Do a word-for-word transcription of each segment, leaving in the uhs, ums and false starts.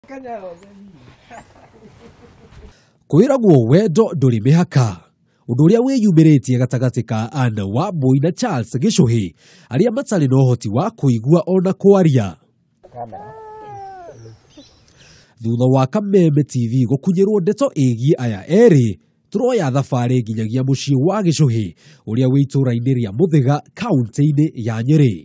Kwiragwo wendo nduri mihaka undu uria wiyumiritie gatagati ka Anne Wambui na Charles Gichuhi aria matari na uhoti wa kuigua ona kwaria. Thutha wa Kameme T V gukunyirwo ndeto igi aya eri turoya thabari nginyagia mucii wa Gichuhi uria wi itura-ini ria Muthiga kaunti-ini ya Nyeri.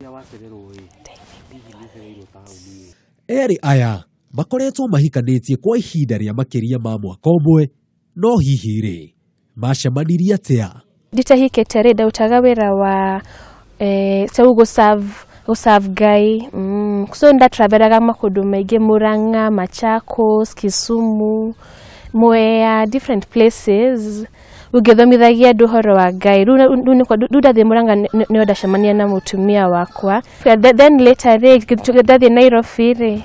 Eri aya makoretwo mahikanitie kwa ihinda ria makiria ma mwaka umwe, no hihi ri macemanirie atia? Nditahikite ri ndautaga wira wa eh sau go serve go serve Ngai. mm. So ndatraveraga makundu maingi Murang'a, Machakos, Kisumu, Mwea, different places ugithomithagia andu horo wa Ngai. Riu ndathie Murang'a ni ndacemania na mutumia wakwa, then later ri ndathie Nairobi ri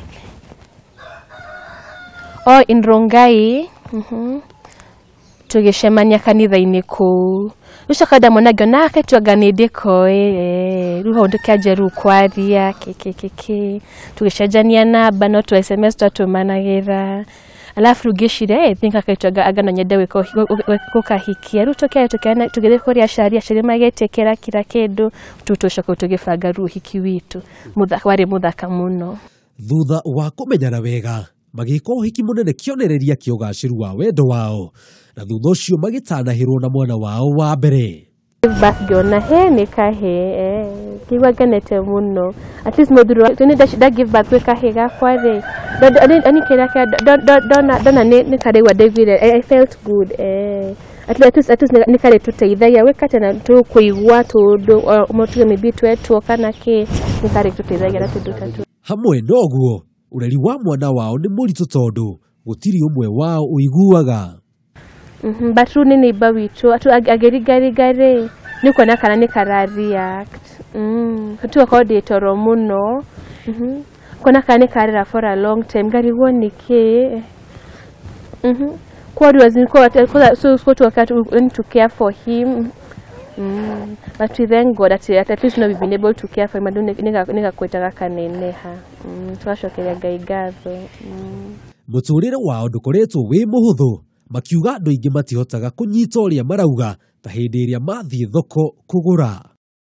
o in Rongai. mhm tugicemania kanitha-ini kuu. Ucakada monagio nake twanganindiko eh riu hondu kianjeru kwaria kekekeke tugicenjania namba no tu S M S twatumanagira. Alafu rugishire thinka kaitwaga agano nyende wiko gukahikia riu tukia tukiana tugire kuria sharia shiri magetekera kira kindu tutucoka tugibanga ruhiki witu muthaka wari muthaka muno. Thutha wa kumenyana wega magiko uhiki munene kionereria kiogaciru wa wendo wao, na thutha ucio magitanahirwo na mwana wao wa mbere. Bagiona he ni kahe eh kiwa ganete muno, at least moduru tuni da give back we kahe gakwa ri ani kira ka dona dona ni kare wa David. I felt good eh at least at least ni kare tuteithagia we katana tu kuigwa tundu omotuge mibi twetu kana ki ni kare tuteithagia na tundu tatu hamwe noguo. Ureri wa mwana wao ni muritu tondu gutiri umwe wao uiguaga. mhm but runi ni bawitu atu agerigarigare niko na kana ni kararia mm atu akodi toro muno. mhm kona kana karira for a long time gari woni ke mhm kwa was kwa so so to to care for him. Mm. But we thank God that at least we've been able to care for him. I don't nigga nigga kwetaga kanene ha. Mm. Twashokeria Ngai ngatho. Mm. Muturire wao ndukoretwo wi muhuthu, makiuga andu ingi matihotaga kunyita uria marauga ta hindi iria mathie thoko kugura.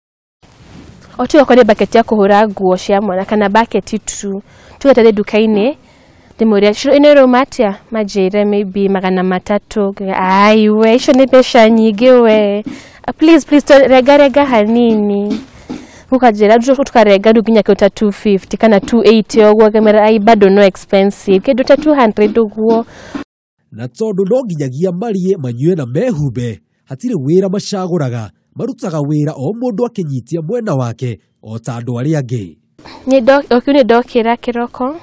Otu akore bucket ya kuhura nguo cia mwana kana bucket tu. Tugathe duka-ini Demoria shiro ine romatia majira maybe magana matatu. Ai we icio ni besha nyingi we. Please please rega rega hanini ukajira tukarega dukinya kwa two fifty kana two eighty ogwo kamera ai bado no expensive kedo ta two hundred ogwo. Na tondu no nginyagia marie manyue na mehumbe hatire wira macaguraga marutaga wira o mundu akinyitia mwena wake o ta andu aria angi. Ni doc okuni dokira kiroko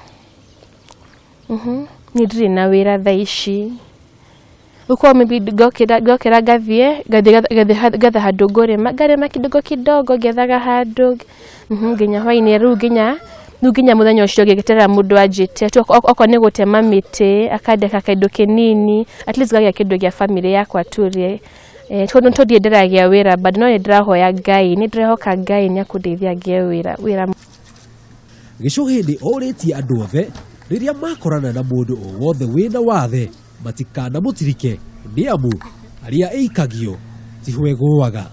mhm ni ndiri na wira thaici uko maybe gokira gokira gathie gathi gatha handu ngorema ngarema kidogo kidogo gethaga handu mhm nginya hwaini riu nginya nginya muthenya ucio gigitera mundu ajite oko ni gutema miti akandeka kaindo kinini at least gagia kindu gia family yakwa turie eh tondu tondie ndiragia wira but no ndirahoya Ngai ni ndirehoka Ngai ni akundeithia ngie wira wira. Gichuhi ni oritie andu othe riria makorana na mundu o wothe wina wathe matikana mutirike ni amu aria eikagio tihweguaga.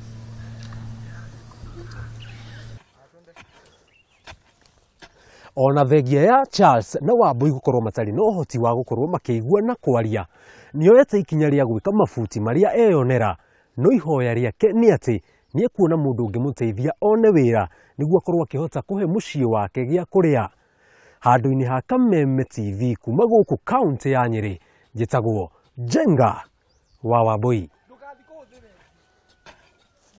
Ona thengia ya Charles na Wambui gukorwo matari no hoti wa gukorwo makiigua na kwaria nioete ikinya ria gwika mafuti maria eyonera, no ihoya riake ni ati ni kuona mundu ungimuteithia one wira niguo akorwo akihota kuhe mucii wake gia kuria. Handu-ini ha Kameme T V kuma guku kaunti ya Nyeri, njitagwo Jenga wa Wambui.